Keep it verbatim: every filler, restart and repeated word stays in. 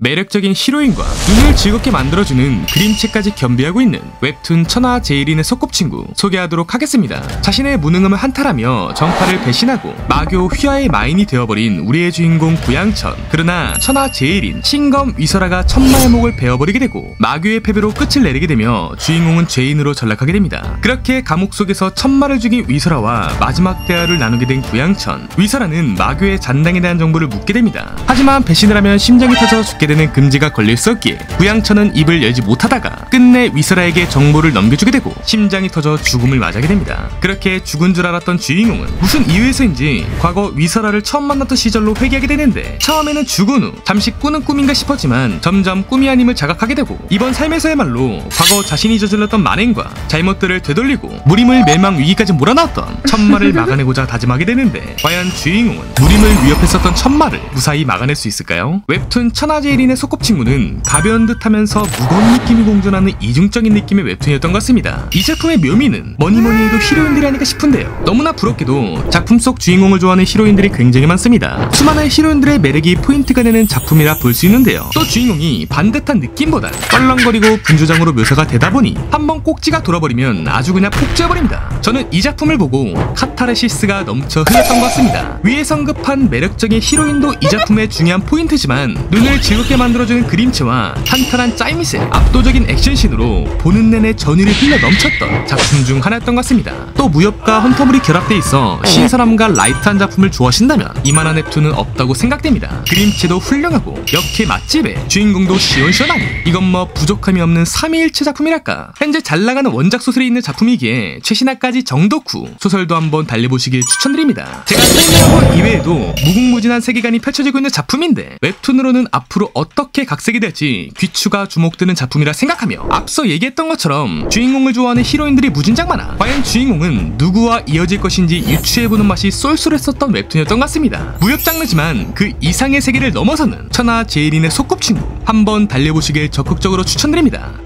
매력적인 히로인과 눈을 즐겁게 만들어주는 그림체까지 겸비하고 있는 웹툰 천하 제일인의 소꿉친구 소개하도록 하겠습니다. 자신의 무능함을 한탄하며 정파를 배신하고 마교 휘하의 마인이 되어버린 우리의 주인공 구양천. 그러나 천하 제일인 신검 위설아가 천마의 목을 베어버리게 되고 마교의 패배로 끝을 내리게 되며 주인공은 죄인으로 전락하게 됩니다. 그렇게 감옥 속에서 천마를 죽인 위설아와 마지막 대화를 나누게 된 구양천. 위설아는 마교의 잔당에 대한 정보를 묻게 됩니다. 하지만 배신을 하면 심장이 터져 죽게 되는 금지가 걸려있었기에 구양천은 입을 열지 못하다가 끝내 위설아에게 정보를 넘겨주게 되고 심장이 터져 죽음을 맞이하게 됩니다. 그렇게 죽은 줄 알았던 주인공은 무슨 이유에서인지 과거 위설아를 처음 만났던 시절로 회귀하게 되는데, 처음에는 죽은 후 잠시 꾸는 꿈인가 싶었지만 점점 꿈이 아님을 자각하게 되고, 이번 삶에서야말로 과거 자신이 저질렀던 만행과 잘못들을 되돌리고 무림을 멸망 위기까지 몰아넣었던 천마를 막아내고자 다짐하게 되는데, 과연 주인공은 무림을 위협했었던 천마를 무사히 막아낼 수 있을까요? 웹툰 천하제일인의 소꿉친구는 가벼운 듯하면서 무거운 느낌이 공존하는 이중적인 느낌의 웹툰이었던 것 같습니다. 이 작품의 묘미는 뭐니뭐니 해도 히로인들이 아닐까 싶은데요. 너무나 부럽게도 작품 속 주인공을 좋아하는 히로인들이 굉장히 많습니다. 수많은 히로인들의 매력이 포인트가 되는 작품이라 볼 수 있는데요. 또 주인공이 반듯한 느낌보다 껄렁거리고 분조장으로 묘사가 되다 보니 한번 꼭지가 돌아버리면 아주 그냥 폭주해버립니다. 저는 이 작품을 보고 카타르시스가 넘쳐 흘렀던 것 같습니다. 위에 언급한 매력적인 히로인도 이 작품의 중요한 포인트지만, 눈을 즐겁게 만들어주는 그림체와 탄탄한 짜임새, 압도적인 액션씬으로 보는 내내 전율이 흘러 넘쳤던 작품 중 하나였던 것 같습니다. 또 무협과 헌터물이 결합돼 있어 신선함과 라이트한 작품을 좋아하신다면 이만한 웹툰은 없다고 생각됩니다. 그림체도 훌륭하고 역해 맛집에 주인공도 시원시원하니 이건 뭐 부족함이 없는 삼위일체 작품이랄까. 현재 잘나가는 원작 소설이 있는 작품이기에 최신화까지 정독 후 소설도 한번 달려보시길 추천드립니다. 제가 설명한 이외에도 무궁무진한 세계관이 펼쳐지고 있는 작품인데, 웹툰으로는 앞으로 어떻게 각색이 될지 귀추가 주목되는 작품이라 생각하며, 앞서 얘기했던 것처럼 주인공을 좋아하는 히로인들이 무진장 많아 과연 주인공은 누구와 이어질 것인지 유추해보는 맛이 쏠쏠했었던 웹툰이었던 것 같습니다. 무협 장르지만 그 이상의 세계를 넘어서는 천하 제일인의 소꿉친구, 한번 달려보시길 적극적으로 추천드립니다.